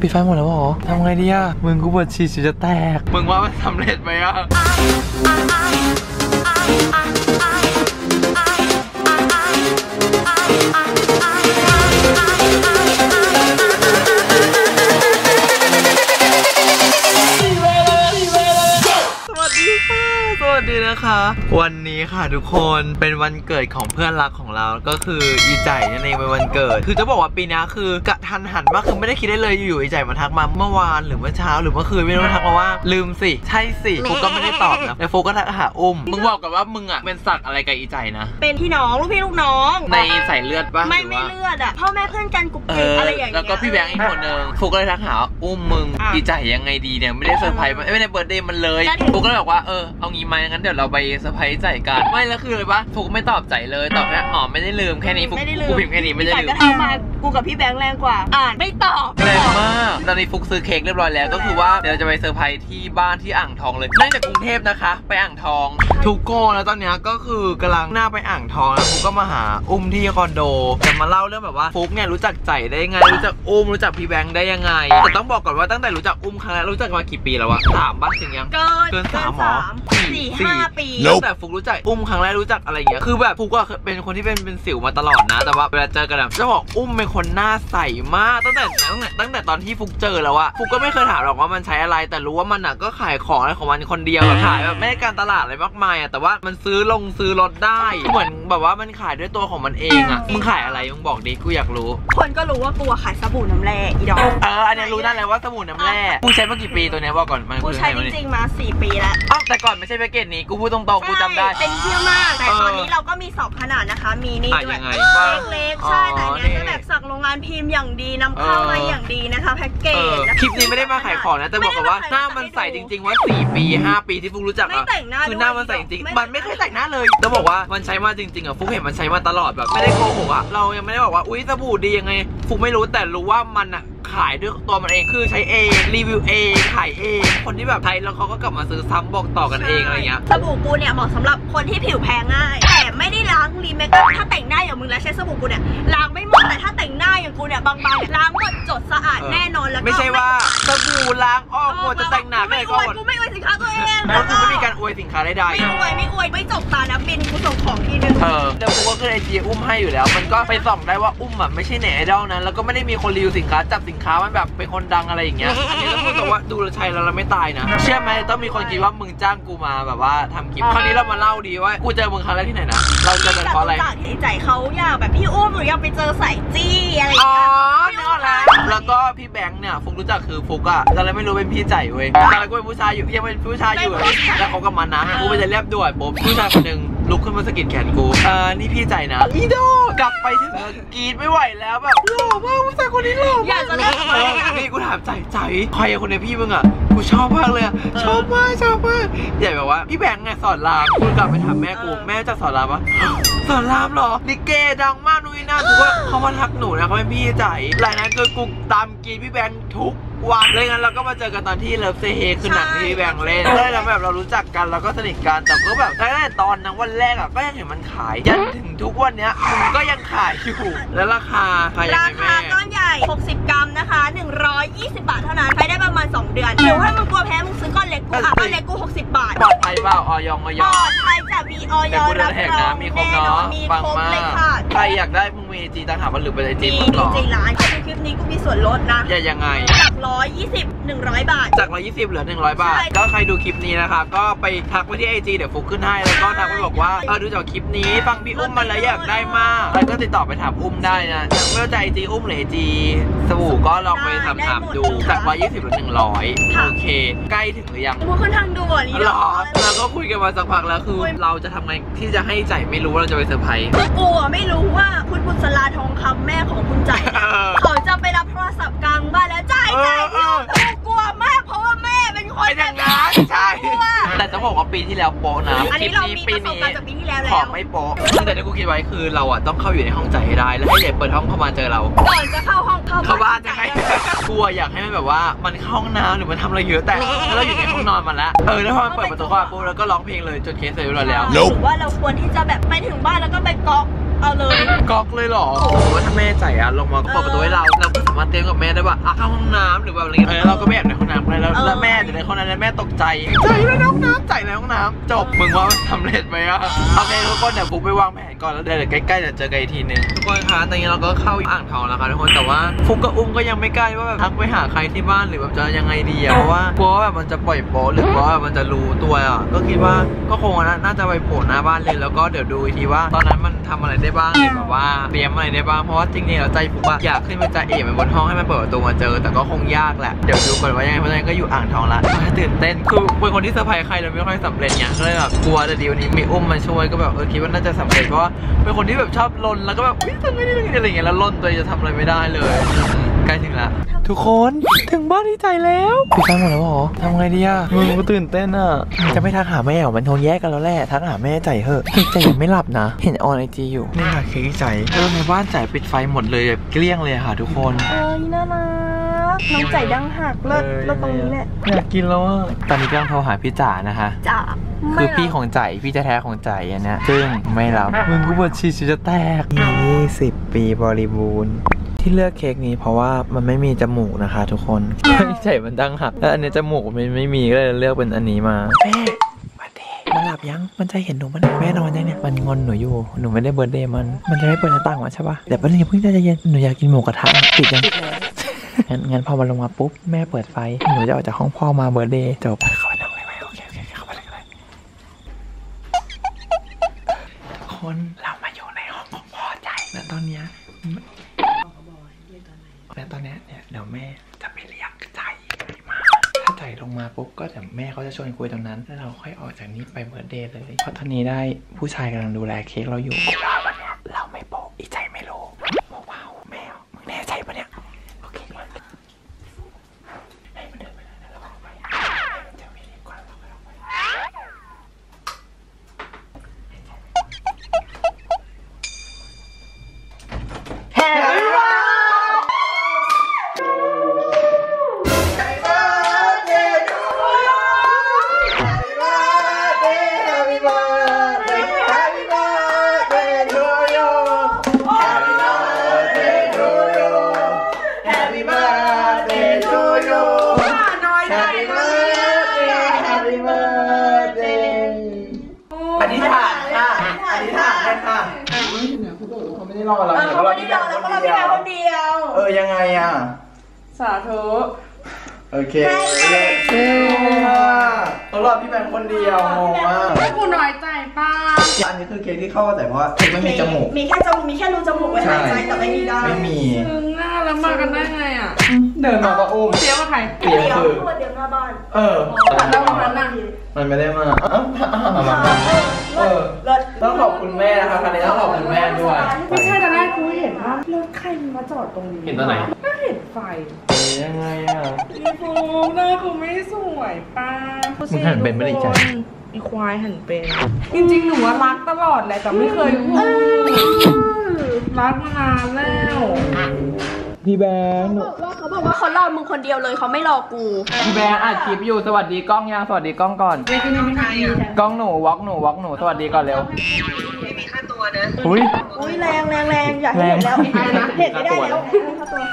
ปิดไฟหมดแล้วเหรอทำไงดีอะมึงกูปวดฉี่จะแตกมึงว่ามันสำเร็จไหมอะสวัสดีนะคะวันนี้ค่ะทุกคนเป็นวันเกิดของเพื่อนรักของเราก็คืออีใจนั่นเองเป็นวันเกิดคือจะบอกว่าปีนี้คือกระทันหันมากคือไม่ได้คิดได้เลยอยู่อีใจมาทักมาเมื่อวานหรือเมื่อเช้าหรือเมื่อคืนไม่รู้ทักมาว่าลืมสิใช่สิฟุกก็ไม่ได้ตอบนะแต่ฟุกก็ทักหามึงบอกกันว่ามึงอ่ะเป็นสักอะไรกับอีใจนะเป็นพี่น้องลูกพี่ลูกน้องในสายเลือดปะไม่เลือดอ่ะพ่อแม่เพื่อนกันกุ๊กกิ๊กอะไรอย่างเงี้ยแล้วก็พี่แบงค์อีกคนนึงฟุกก็เลยทักหามึงอีใจยังไงดีเนี่ยไม่ได้เซอร์ไพรส์ไม่ได้เบิร์ธเดย์มันเลยฟุกก็เลยบอกว่าเอางี้ไหมงั้นเดี๋ยวเราไปเซอร์ไพรส์ใจกันไม่แล้วคืออะไรปะฟุกไม่ตอบใจเลยตอบแค่ไม่ได้ลืมแค่นี้ฟุกกูพิมพ์แค่นี้ไม่ได้ลืมเอามากูกับพี่แบงค์แรงกว่าไม่ตอบแรงมากตอนนี้ฟุกซื้อเค้กเรียบร้อยแล้วก็คือว่าเดี๋ยวจะไปเซอร์ไพรส์ที่บ้านที่อ่างทองเลยนั่งจากกรุงเทพนะคะไปอ่างทองทุกโก้แล้วตอนนี้ก็คือกำลังหน้าไปอ่างทองแล้วฟุกก็มาหาที่คอนโดจะมาเล่าเรื่องแบบว่าฟุกเนี่ยรู้จักใจได้ยังไงรู้จักรู้จักพี่แบงค์ได้ยังไงแต่ต้องบอกก่อนว่าตั้งแต่รู้จักครั้งแรกรู้จักมากี่ปีแล้ววะ3 บ้านถึงยังเกิน3 หรอ 4-5 ปีตั้งแต่ฟุกรู้จักครั้งแรกรู้จักอะไรอย่างเงี้ยคือแบบฟุกก็เป็นคนที่เป็นสิวมาตลอดนะแต่ว่าเวลาเจอกันจะบอกเป็นคนหน้าใสมากตั้งแต่ตอนที่ฟุกเจอแล้วอะฟุกก็ไม่เคยถามหรอกว่ามันใช้อะไรแต่รู้ว่ามันอะก็ขายของอะไรของมันคนเดียวขายแบบไม่ได้การตลาดอะไรมากมายอะแต่ว่ามันซื้อรถได้เหมือนแบบว่ามันขายด้วยตัวของมันเองอะมึงขายอะไรมึงบอกดิกูอยากรู้คนก็รู้ว่ากูขายสบู่น้ำแร่อีดอกอันนี้รู้นั่นเลยว่าสบู่น้ำแร่กูใช้มากี่ปีตัวนี้บอกก่อนมันกูใช้จริงๆมา4 ปีแล้วแต่ก่อนไม่ใช่แพ็กเกจนี้กูพูดตรงๆกูจำได้เป็นเที่ยวมากแต่ตอนนี้เราก็มี2 ขนาดนะคะมีนี่ด้วยเล็กๆใช่แต่เนี้ยจะแบบสักโรงงานพิมพ์อย่างดีนำเข้ามาอย่างดีนะคะแพ็กเกจคลิปนี้ไม่ได้มาขายของนะแต่บอกกันว่าหน้ามันใสจริงๆว่า4 ปี 5 ปีที่ฟุกรู้จักอะคือหน้ามันใสจริงมันไม่เคยแต่งหน้าเลยต้องบอกว่ามันใช้มาจริงๆอะฟุกเห็นมันใช้มาตลอดแบบไม่ได้โกหกอะเรายังไม่ได้บอกว่าอุ๊ยสบู่ดียังไงฟุกไม่รู้แต่รู้ว่ามันอะขายด้วยตัวมันเองคือใช้เองรีวิวเองขายเองคนที่แบบใช้แล้วเขาก็กลับมาซื้อซ้ำบอกต่อกันเองอะไรเงี้ยสบู่กูเนี่ยเหมาะสำหรับคนที่ผิวแพ้ง่ายแต่ไม่ได้ล้างรีเมคอัพถ้าแต่งหน้าอย่างมึงแล้วใช้สบู่กูเนี่ยล้างไม่หมดแต่ถ้าแต่งหน้าอย่างกูเนี่ยบางๆล้างหมดจดสะอาดแน่นอนแล้วก็ไม่ใช่ว่าสบู่ล้างออกหมดจะแต่งหน้าไม่อวยกูไม่อวยสินค้าตัวเองแล้วกูไม่มีการอวยสินค้าใดๆไม่อวยไม่จบตานะบินกูส่งของทีนึงแต่กูก็คือไอจีให้อยู่แล้วมันก็ไปส่องได้ว่าอ่ะไม่ใช่เน็ตไอดอลนะแล้วก็ไม่ได้มีคนรีวิวสินค้าจับสินค้ามันแบบเป็นคนดังอะไรอย่างเงี้ยอันนี้ต้องพูดว่าดูแลชัยแล้วเราไม่ตายนะเชื่อไหมต้องมีคนคิดว่ามึงจ้างกูมาแบบว่าทำคลิปคราวนี้เรามาเล่าดีว่ากูเจอมึงครั้งแรกที่ไหนนะเราเจอกันเพราะอะไรที่ใจเขาอยากแบบพี่หรืออยากไปเจอสายจี้อะไรอย่างเงี้ยแล้วก็พี่แบงค์เนี่ยฟุกรู้จักคือฟุกอะแต่เราไม่รู้เป็นพี่ใจเว้ยแต่เราก็เป็นผู้ชายอยู่ยังเป็นผู้ชายอยู่แล้วเขาก็มานะกูไปจะเรียบด่วนปุ๊บผู้ชายคนหนึ่งลุกขึ้นมาสะกิดแขนกูนี่พี่ใจนะอีโดกลับไปถึงกรีดไม่ไหวแล้วแบบหล่อมากผู้ชายคนนี้หล่ออยากจะเลิกนี่กูถามใจใครคนในพี่มึงอะกูชอบมากเลยชอบมากใหญ่แบบว่าพี่แบงค์ไงสอนรามกูกลับไปถามแม่กูแม่จะสอนรามปะสอนรามหรอลิเกดังมากนู่นนี่นั่นกูว่าเขามาทักหนูนะเขาเป็นพี่ใจหลายนั้นเกิดกูตามกรีดพี่แบงค์ทุกวันเลยงั้นเราก็มาเจอกันตอนที่เลิฟเซเฮคือหนังที่พี่แบงค์เล่นเลยแล้วแบบเรารู้จักกันเราก็สนิทกันแต่ก็แบบตั้งแต่ตอนนั้นวันแรกอะก็ยังเห็นมันขายยันถึงทุกวันเนี้ยมึงก็ยังขายอยู่แล้วราคาก้อนใหญ่60 กรัมนะคะ120 บาทเท่านั้นใช้ได้ประมาณ2 เดือนหรือว่ามึงกลัวแพ้มึงซื้อก้อนเล็กกูก้อนเล็กกู60 บาทปลอดภัยเปล่าออยปลอดภัยจะมีออยรับรองมีครบเนาะปังมากใครอยากได้มึงมีจีต่างหากหรือเป็นไอจีมึงหรอจีร้านดูคลิปนี้กูมีส่วนลดนะยังไงจาก120 100 บาทจาก120เหลือ100 บาทก็ใครดูคลิปนี้นะครับก็ไปทักไปที่ไอจีเดี๋ยวฟุกขึ้นให้แล้วก็ทักไปบอกว่าดูจากคลิปนี้ฟังพี่มาแล้วอยากได้มากแล้วก็ติดต่อไปถามได้นะไม่ว่าจะไอจีหรือไอจีสบู่ก็ลองไปถามดูจาก120เหลือ100โอเคใกล้ถึงหรือยังกูขึ้นทางด่วนนี่หรอแล้วก็คุยกันมาสักพักแล้วคือเราจะทำไงที่จะให้ใจไม่รู้ว่าเราจะไปเซอร์ไพรส์กูไม่รู้ว่าคุณบุษราทองคำแม่ของคุณใจเขาจะไปรับโทรศัพท์กลางบ้านแล้วใจกลัวมากเพราะว่าแม่เป็นคนแบบนั้นใช่แต่ต้องบอกว่าปีที่แล้วโป๊ะนะคลิปนี้ปีนี้ขอไม่โป๊ะแต่ที่กูคิดไว้คือเราอ่ะต้องเข้าอยู่ในห้องใจให้ได้แล้วให้เด็กเปิดห้องเข้ามาเจอเราก่อนจะเข้าห้องเข้าบ้านยังไงกลัวอยากให้มันแบบว่ามันเข้าห้องน้ำหรือมันทำอะไรเยอะแต่เราอยู่ในห้องนอนมันแล้วแล้วพอมันเปิดประตูเข้ามาปุ๊บแล้วก็ร้องเพลงเลยจนเคสเสร็จแล้วหรือว่าเราควรที่จะแบบไปถึงบ้านแล้วก็ไปก๊อกเอาเลยก๊อกเลยเหรอว่าถ้าแม่ใจลงมาเปิดประตูให้เราก็สามารถเต้นกับแม่ได้ว่าเข้าห้องน้ำหรือแบบอะไรเงี้ยเราก็ไม่แอบในห้องน้ำเลยแล้วแม่จะในห้องน้ำแล้วแม่ตกใจในห้องน้ำใจในห้องน้ำจบมึงว่ามันสำเร็จไหมโอเคทุกคนเดี๋ยวฟุกไปวางแผนก่อนแล้วเดี๋ยวใกล้ๆเดี๋ยวเจอกันอีกทีนึงทุกคนคะตอนนี้เราก็เข้าอ่างทองแล้วค่ะทุกคนแต่ว่าฟุกกับอุ้มก็ยังไม่ใกล้ว่าแบบทักไปหาใครที่บ้านหรือแบบจะยังไงดีเพราะว่ากลัวว่าแบบมันจะปล่อยโป๊หรือว่ามันจะรู้ตัวก็คิดว่าก็คงน่าจะไปโผล่หน้าบ้านเลยแล้วก็เดี๋ยวดูอีกทีว่าตอนนั้นมันทำอะไรได้บ้างหรือแบบว่าเตรียมอะไรได้บ้างเพราะว่าจริงๆเราใจฟุกอยากขึ้นไปจะเอ๋ไปบนห้องให้มันเปิดประตูมาเจอแต่ก็คงยากแหละเดี๋ยวดูก่อนว่ายังไงเพราะฉะนั้นก็อยู่อ่างทองละตื่นเต้นคือเป็นคนที่เซอร์ไพรส์ใครเราไม่ค่อยสำเร็จไงก็เลยแบบกลัวแต่ดีวันนี้มีอุ้มมาช่วยก็แบบคิดว่าน่าจะสำเร็จเพราะว่าเป็นคนที่แบบชอบลนแล้วก็แบบทำไม่ได้อะไรอย่างเงี้ยแล้วลนตัวจะทำอะไรไม่ได้เลยใกล้ถึงละทุกคนถึงบ้านที่ใจแล้วพี่ฟังหมดแล้วหรอทำไงดีมึงก็ตื่นเต้นจะไม่ทักหาแม่หรอมันคงแยกกันแล้วแหละทักหาแม่ใจเหอะใจยังไม่หลับนะเห็นออนไอจีอยู่นี่ค่ะเค้กใจแล้วในบ้านใจปิดไฟหมดเลยเกลี้ยงเลยค่ะทุกคนน่ารักน้องใจดังหักเลิศตรงนี้แหละอยากกินแล้วตอนนี้กำลังโทรหาพี่จ๋านะคะจ๋าคือพี่ของใจพี่แท้ๆของใจอันเนี้ยซึ่งไม่รับมึงกูปวดฉี่จะแตก20 ปีบริบูรณ์ที่เลือกเค้กนี้เพราะว่ามันไม่มีจมูกนะคะทุกคนใจมันดังหักแล้วอันนี้จมูกมันไม่มีก็เลยเลือกเป็นอันนี้มาแม่วันเดย์มันหลับยังมันจะเห็นหนูมันแม่นอนยังเนี่ยมันงอนหนูอยู่หนูไม่ได้เบิร์ธเดย์มันจะไม่เปิดหน้าต่างมาใช่ปะเดี๋ยวป้าเนี่ยเพิ่งจะเย็นหนูอยากกินหมูกระทะปิดยังงั้นพอมันลงมาปุ๊บแม่เปิดไฟหนูจะออกจากห้องพ่อมาเบิร์ธเดย์จบเข้าไปนั่งไว้โอเคเข้าไปเลยทุกคนเรามาอยู่ในห้องของพ่อใจแล้วตอนเนี้ยแล้วตอนนี้เนี่ยเดี๋ยวแม่จะไปเรียกใจมาถ้าใจลงมาปุ๊บก็เดี๋ยวแม่เขาจะชวนคุยตรงนั้นแล้วเราค่อยออกจากนี้ไปเบิร์ธเดย์เลยเพราะตอนนี้ได้ผู้ชายกำลังดูแลเค้กเราอยู่ว่าวันนี้เราไม่โป๊ะอีใจไม่รู้ว้าวแม่มึงแน่ใจปะเนี่ยโอเคให้มันเดินไปเลยแล้วเราไปเดี๋ยวพี่รีบก่อนเราไปแฮปปี้วันอธิษฐานค่ะอธิษฐานให้ค่ะเขาไม่ได้รอเราเขาไม่ได้รอแล้วก็เราไม่ได้คนเดียวยังไงสาธุโอเคต้องรอพี่แบงค์คนเดียวงงมากไม่กูน้อยใจป้าอันนี้คือเค้กที่เข้าแต่ว่าเค้กไม่มีจมูกมีแค่รูจมูกไว้หายใจแต่ไม่มีได้ไม่มีน่าแล้วมากันได้ไงเดินมาก็อุ้มเตี้ยว่าใครเตี้ยคือเตี้ยหน้าบ้านแล้วมันนั่งมันไม่ได้มาต้องขอบคุณแม่นะคะครั้งนี้ต้องขอบคุณแม่ด้วยไม่ใช่ตอนแรกกูเห็นว่ารถใครมาจอดตรงนี้เห็นตอนไหนก็เห็นไฟยังไงพี่ฟูหน้ากูไม่สวยป้ามึงหันเป็นไม่ได้ใจอีควายหันเป็นจริงๆหนูว่ารักตลอดแหละแต่ไม่เคยพูดรักมานานแล้วพี่แบงค์เขาบอกว่าเขารอมึงคนเดียวเลยเขาไม่รอกูพี่แบงค์อัดคลิปอยู่สวัสดีกล้องยังสวัสดีกล้องก่อนกล้องหนูวอล์กหนูสวัสดีก่อนเร็วไม่มีค่าตัวนะอุ้ยแรงอยากเห็นแล้วเห็นไม่ได้แล้วค่าตัว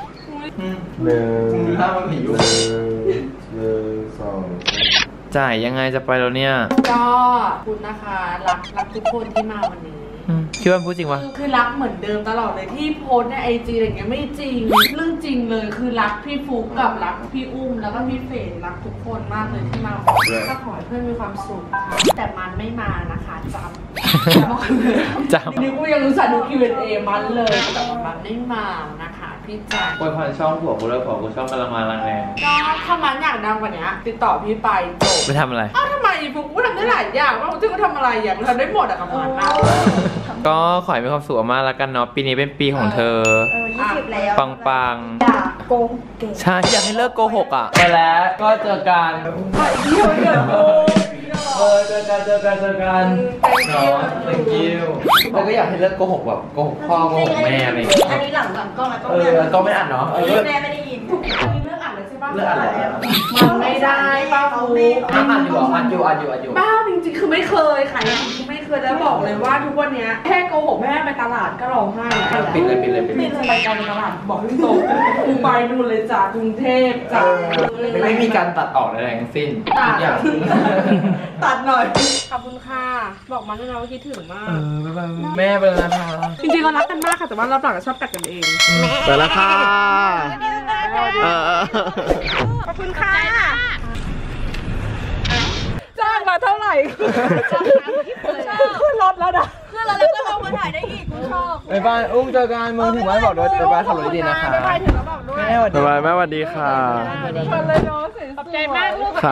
ถ้ามันหิวจ่ายยังไงจะไปแล้วเนี่ยก็คุณนะคะรักทุกคนที่มาวันนี้คิดว่าพูดจริงวะคือรักเหมือนเดิมตลอดเลยที่โพสในไอจีอะไรเงี้ยไม่จริงเรื่องจริงเลยคือรักพี่ฟุกกับรักพี่อุ้มแล้วก็พี่เฟรนรักทุกคนมากเลยที่มาก็ขอให้เพื่อนมีความสุขค่ะแต่มันไม่มานะคะจำนี่กูยังรู้สึกดู Q&A มันเลยแต่มันไม่มานะคะพี่จ๋าอวยพรช่องผัวกูเลยผัวกูช่องกำลังมาแรงก็ถ้ามันอยากดังกว่านี้ติดต่อพี่ไปจบไปทำอะไรทำไมฟุกกูทำได้หลายอย่างว่าจะทำอะไรอย่างทำได้หมดอะกับมันก็ขอให้มีความสุขมากแล้วกันเนาะปีนี้เป็นปีของเธอ 20แล้วปังอย่าโกหกใช่อยากให้เลิกโกหกไปแล้วก็เจอกันเจอกันเนาะ thank you แล้วก็อยากให้เลิกโกหกแบบโกหกพ่อโกหกแม่อะไรอันนี้หลังกล้องแล้วก็ไม่อ่านเนาะแม่ไม่ได้ยินเลิกอ่านเลยใช่ปะเลิกอ่านแล้วมันไม่ได้ป้าฟูอ่านอยู่ป้าจริงๆคือไม่เคยค่ะจริงๆไม่เคยแล้วบอกเลยว่าทุกวันนี้แค่โกหกแม่ไปตลาดก็ร้องไห้ปิดเลยไปการตลาดบอกพี่ตรงกูไปนู่นเลยจ้ากรุงเทพจ้าไม่มีการตัดออกอะไรทั้งสิ้นทุกอย่างตัดหน่อยขอบคุณค่ะบอกมาด้วยนะว่าคิดถึงมากแม่ไปแล้วนะคะจริงๆเรารักกันมากค่ะแต่ว่าเราต่างกันชอบกัดกันเองไปแล้วค่ะขอบคุณค่ะจ้างมาเท่าไหร่ขึ้นรถแล้วนะคือเราแล้วก็ลงมาถ่ายได้อีกกูชอบบ๊ายบายอุ้มเจอกันมึงถึงบ้านบอกด้วยบ๊ายบายขับรถดีนะคะบ๊ายบายถึงแล้วบอกด้วยบ๊ายบายแม่สวัสดีค่ะชวนเลยเนาะขอบใจมากลูก